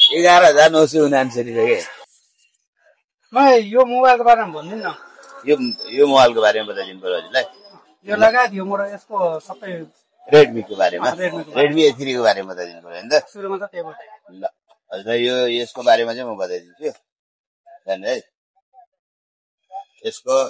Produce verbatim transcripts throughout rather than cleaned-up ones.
एघार हजार नौ सय उनासरी छ के मैं यो मोबाइलको बारेमा भनिदिनु न यो यो मोबाइलको बारेमा बताइदिनु पर्यो हजुरलाई यो लगाइदियो म यसको सबै रेडमीको बारेमा रेडमीको रेडमी ए थ्री को बारेमा बताइदिनु पर्यो नि त सुरुमा त त्यही भयो ल हजुरलाई यो यसको बारेमा चाहिँ म बताइदिन्छु जाने है यसको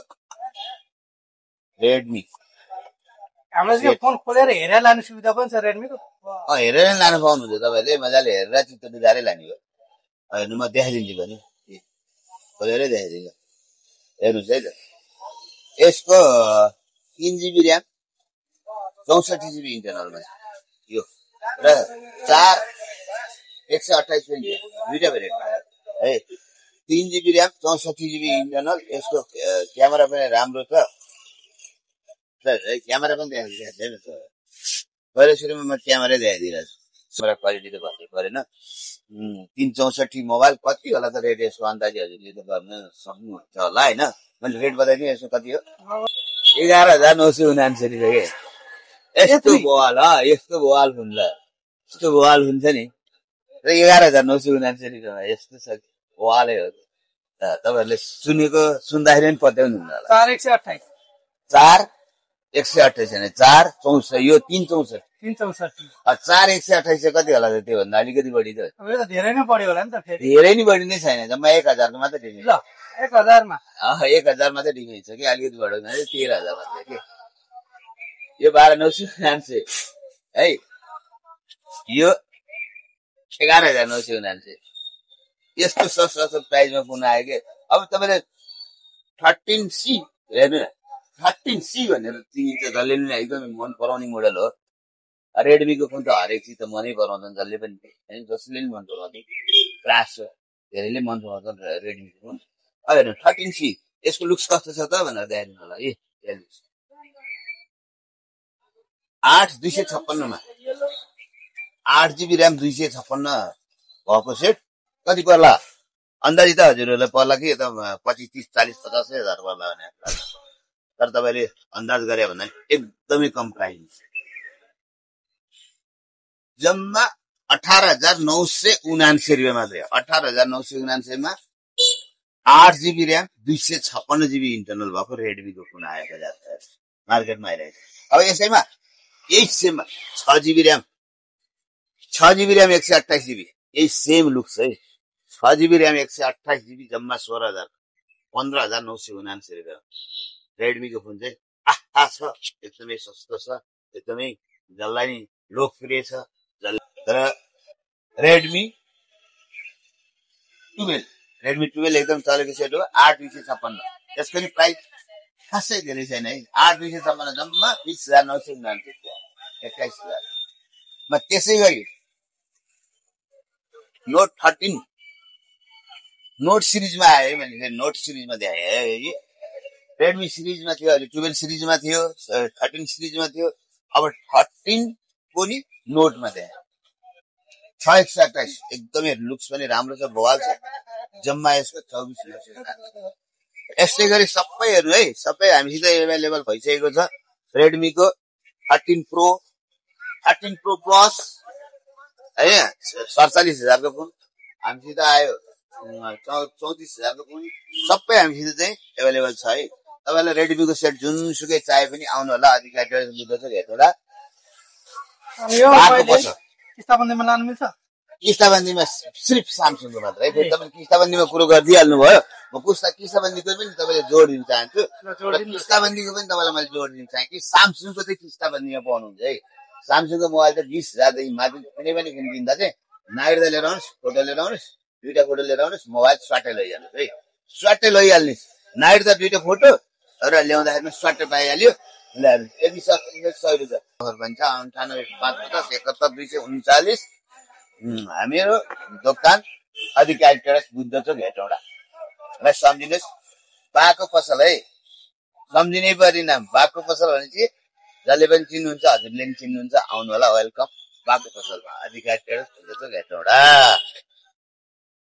रेडमी हाम्रो यो फोन खोलेर हेरेर लाने सुविधा पनि छ रेडमीको अँ हेरेर लान पाउनुहुन्छ तपाईँले मजाले हेरेर चित्त बुझाएरै लाने हो हेर्नु म देखाइदिन्छु भने खोलेरै देखाइदिन्छु हेर्नुहोस् है त यसको तीन जिबी ऱ्याम चौसठी जिबी इन्टरनलमा यो र चार एक सय अठाइस पनि दुईटा भेरिएन्ट है तीन जिबी ऱ्याम चौसठी जिबी इन्टरनल यसको क्यामेरा पनि राम्रो छ क्यामेरा पनि देखाइदिएको पहिलो सुरुमा म क्यामेरै देखाइदिइरहेको छु क्यामेरा क्वालिटी त कति परेन तीन चौसठी मोबाइल कति होला त रेट यसको अन्दाजी हजुरले त गर्न सक्नुहुन्छ होला होइन मैले रेट बताइदिएँ यसको कति हो एघार हजार नौ सय उनासरी छ के यस्तो बवाल यस्तो बवाल हुन्छ यस्तो बवाल हुन्छ नि र एघार हजार नौ सय उनासरी यस्तो छ बवालै हो तपाईँहरूले सुनेको सुन्दाखेरि पनि पत्याउनुहुन्छ होला चार एक सय अठाइस चार एक सय अठाइस होइन चार चौसठी यो तीन चौसठी तीन चौसठी चार एक सय अठाइस चाहिँ कति होला त त्योभन्दा अलिकति बढी त धेरै नै बढी होला नि त फेरि धेरै नै बढी नै छैन जम्मा एक हजारको मात्रै डिफेन्स ल एक हजारमा एक हजार मात्रै डिफेन्स छ कि अलिकति बढाउनु तेह्र हजार मात्रै के यो बाह्र नौ सय उनान्सय है यो एघार हजार नौ सय उनान्सय यस्तो सस्तो प्राइजमा पुग्न आयो कि अब तपाईँले थर्टिन सी हेर्नु न थर्टिन सी भनेर चिनिन्छ जसले पनि एकदमै मन पराउने मोडल हो रेडमीको फोन त हरेक चिज त मनै पराउँछन् जसले पनि जसले पनि मन पराउँछ क्लास छ धेरैले मन पराउँछन् रेडमीको फोन अब हेर्नु थर्टिन सी यसको लुक्स कस्तो छ त भनेर देखाइदिनु होला ए हेर्नुहोस् आठ दुई सय छप्पन्नमा आठ जिबी ऱ्याम दुई सय छप्पन्न भएको सेट कति पर्ला अन्दाजी त हजुरहरूलाई पर्ला कि यता पच्चिस तिस चालिस पचासै हजार पर्ला भने तर तपाईँले अन्दाज गरे भन्दा एकदमै कम प्राइस जम्मा अठार हजार नौ सय उनान्सय रुपियाँ मात्रै अठार हजार नौ सय उनान्सयमा आठ जिबी ऱ्याम दुई सय छप्पन्न जिबी इन्टरनल भएको रेडमीको फोन आयो बजार मार्केटमा आइरहेको छ अब यसैमा यही सेममा छ जिबी ऱ्याम छ जिबी ऱ्याम एक सय अठाइस जिबी यही सेम लुक्स है छ जिबी ऱ्याम एक सय अठाइस जिबी जम्मा सोह्र हजार पन्ध्र हजार नौ सय उनान्सय रुपियाँ रेडमीको फोन चाहिँ आहा छ एकदमै सस्तो छ एकदमै जसलाई नि लोकप्रिय छ तर रेडमी टुवेल्भ रेडमी टुवेल्भ एकदम चलेको सेट हो आठ दुई सय छप्पन्न यसको नि प्राइस खासै धेरै छैन है आठ दुई सय छप्पन्न जम्मा बिस हजार नौ सय उनान्सय एक्काइस हजार म त्यसै गरी नोट थर्टिन नोट सिरिजमा आयो है मैले नोट सिरिजमा देखाएँ है रेडमी सिरिजमा थियो अहिले टुवेल्भ सिरिजमा थियो थर्टिन सिरिजमा थियो अब थर्टिन को नि नोटमा देखाएँ छ एक सय अट्ठाइस एकदमै लुक्स पनि राम्रो छ बवाल छ जम्मा यसको चौबिस यस्तै गरी सबैहरू है सबै हामीसित एभाइलेबल भइसकेको छ रेडमीको thirteen pro thirteen pro plus है सडचालिस हजारको फोन हामीसित आयो चौतिस हजारको फोन सबै हामीसित चाहिँ एभाइलेबल छ है तपाईँलाई रेडमीको सेट जुनसुकै चाहे पनि आउनु होला अधिकारी हेटौडा किस्ताबन्दीमा लानु मिल्छ किस्ताबन्दीमा सिर्फ सामसङको मात्र है तपाईँले किस्ताबन्दीमा कुरो गरिदिइहाल्नु भयो म पुस्ता किस्ताबन्दीको पनि तपाईँले जोड दिन चाहन्छु र किस्ताबन्दीको पनि तपाईँलाई मैले जोड दिन चाहेँ कि सामसङको चाहिँ किस्ताबन्दीमा पाउनुहुन्छ है सामसङको मोबाइल चाहिँ बिस हजारदेखि माथि कुनै पनि किनिदिँदा चाहिँ नाइर्दा लिएर आउनुहोस् फोटो लिएर आउनुहोस् दुईटा फोटो लिएर आउनुहोस् मोबाइल स्वाटै लैहाल्नुहोस् है स्वाटै लैहाल्नुहोस् नाइर्दा दुईटा फोटो र ल्याउँदाखेरि स्वाटै पाइहाल्यो यदि सय रुपियाँ भन्छ अन्ठानब्बे पाँच पचास एकहत्तर दुई सय उन्चालिस हामीहरू दोकान अधिकारी टेरेस बुद्ध चोक हेटौडा र सम्झिनुहोस् बाको पसल है सम्झिनै परि नाम बाको पसल भनेपछि जसले पनि चिन्नुहुन्छ हजुरले पनि चिन्नुहुन्छ आउनु होला वेलकम बाको पसलमा अधिकारी टेरेस बुद्ध चोक हेटौडा